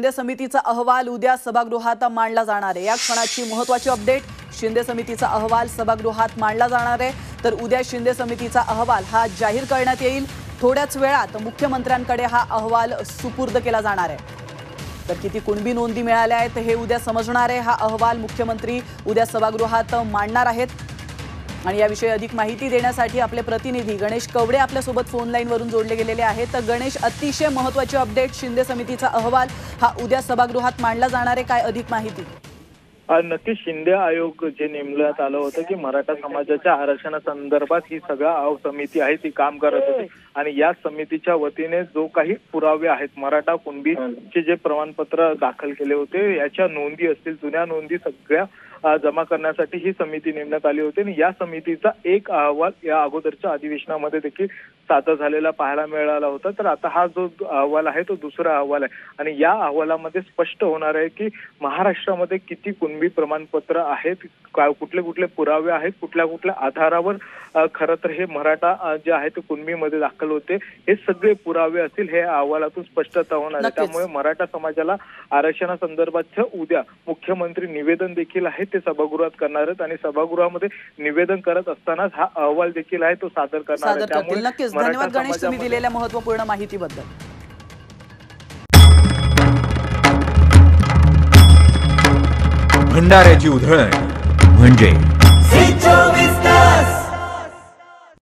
शिंदे समितीचा अहवाल उद्या सभागृहात मांडला जाणार आहे। या क्षणाची महत्त्वाची अपडेट, शिंदे समितीचा अहवाल सभागृहात मांडला जाणार आहे। तर उद्या शिंदे समितीचा अहवाल हा जाहीर करण्यात येईल। थोड्याच वेळात मुख्यमंत्र्यांकडे हा अहवाल सुपूर्द केला जाणार आहे। तर किती कुणबी नोंदी मिळाल्या आहेत हे उद्या समजणार आहे। हा अहवाल मुख्यमंत्री उद्या सभागृहात मांडणार आहेत। आणि याविषयी अधिक माहिती देण्यासाठी आपले प्रतिनिधी गणेश कवडे आपल्यासोबत फोन लाईनवरून जोडले गेलेले आहेत। तर गणेश, अतिशय महत्त्वाची अपडेट, शिंदे समितीचा अहवाल हा उद्या सभागृहात मांडला जाणार आहे, काय अधिक माहिती? नक्कीच शिंदे आयोग जे नेमण्यात आलं होतं की मराठा समाजाच्या आरक्षणासंदर्भात ही समिती आहे ती काम करत होती आणि या समितीच्या वतीने जो काही पुरावे आहेत मराठा कुणबीचे जे प्रमाणपत्र दाखल केले होते याच्या नोंदी असतील जुन्या नोंदी सगळ्या जमा करण्यासाठी ही समिती नेमण्यात आली होती आणि या समितीचा एक अहवाल या अगोदरच्या अधिवेशनामध्ये देखील सादर झालेला पाहायला मिळाला होता। तर आता हा जो अहवाल आहे तो दुसरा अहवाल आहे आणि या अहवालामध्ये स्पष्ट होणार आहे की महाराष्ट्रामध्ये किती कुणबी प्रमाणपत्र आहेत, कुठले कुठले पुरावे आहेत, कुठल्या कुठल्या आधारावर खरं तर हे मराठा जे आहे ते कुणबीमध्ये दाखल होते, हे सगळे पुरावे असतील हे अहवालातून स्पष्टता होणार आहे। त्यामुळे मराठा समाजाला आरक्षणासंदर्भात उद्या मुख्यमंत्री निवेदन देखील आहे ते सभागृहात करणार आहेत आणि सभागृहामध्ये निवेदन करत असतानाच हा अहवाल देखील आहे तो सादर करणार आहे। त्यामुळे नक्कीच धन्यवाद गणेश, तुम्ही दिलेल्या महत्त्वपूर्ण माहितीबद्दल। भंडाऱ्याची उधळण म्हणजे